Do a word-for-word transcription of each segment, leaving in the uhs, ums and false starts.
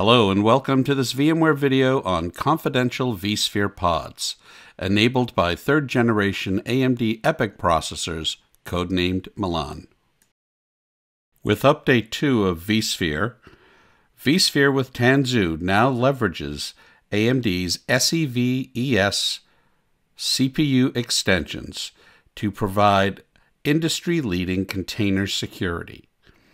Hello and welcome to this VMware video on confidential vSphere pods, enabled by third generation A M D EPYC processors, codenamed Milan. With update two of vSphere, vSphere with Tanzu now leverages A M D's S E V E S C P U extensions to provide industry-leading container security.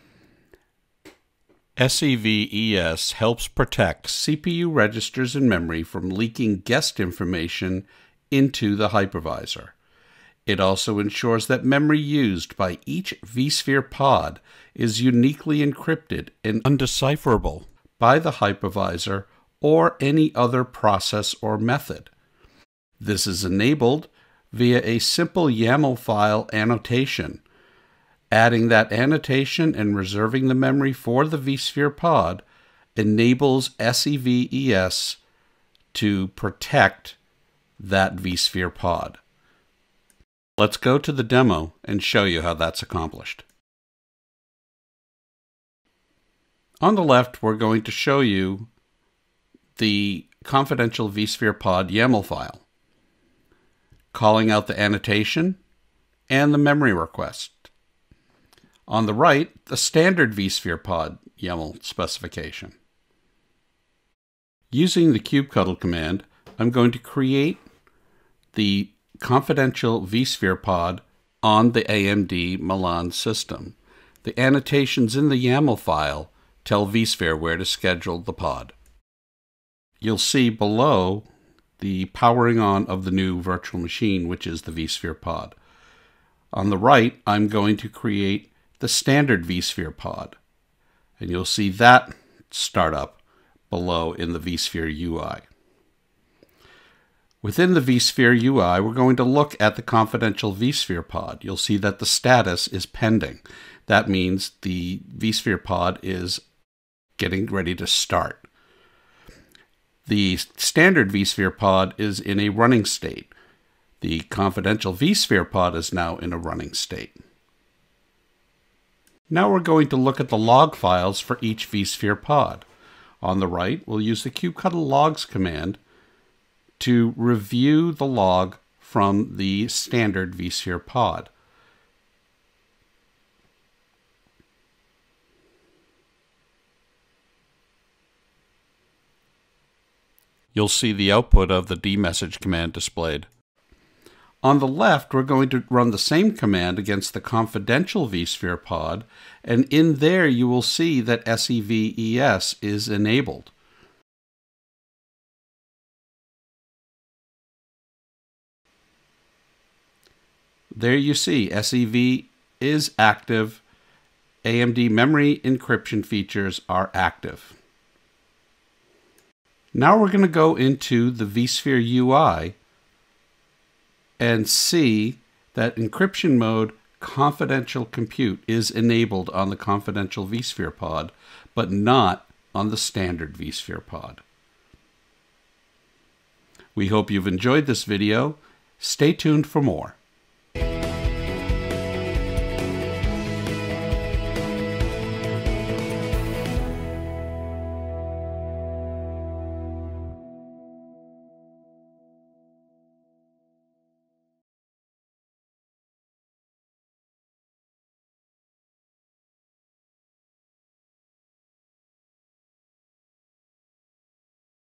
S E V E S helps protect C P U registers and memory from leaking guest information into the hypervisor. It also ensures that memory used by each vSphere pod is uniquely encrypted and undecipherable by the hypervisor or any other process or method. This is enabled via a simple YAML file annotation. Adding that annotation and reserving the memory for the vSphere pod enables S E V E S to protect that vSphere pod. Let's go to the demo and show you how that's accomplished. On the left, we're going to show you the confidential vSphere pod YAML file, calling out the annotation and the memory request. On the right, the standard vSphere pod YAML specification. Using the kubectl command, I'm going to create the confidential vSphere pod on the A M D Milan system. The annotations in the YAML file tell vSphere where to schedule the pod. You'll see below the powering on of the new virtual machine, which is the vSphere pod. On the right, I'm going to create the standard vSphere pod, and you'll see that start up below in the vSphere U I. Within the vSphere U I, we're going to look at the confidential vSphere pod. You'll see that the status is pending. That means the vSphere pod is getting ready to start. The standard vSphere pod is in a running state. The confidential vSphere pod is now in a running state. Now we're going to look at the log files for each vSphere pod. On the right, we'll use the kubectl logs command to review the log from the standard vSphere pod. You'll see the output of the dmessage command displayed. On the left, we're going to run the same command against the confidential vSphere pod, and in there you will see that S E V E S is enabled. There you see S E V is active. A M D memory encryption features are active. Now we're going to go into the vSphere U I and see that encryption mode confidential compute is enabled on the confidential vSphere pod, but not on the standard vSphere pod. We hope you've enjoyed this video. Stay tuned for more.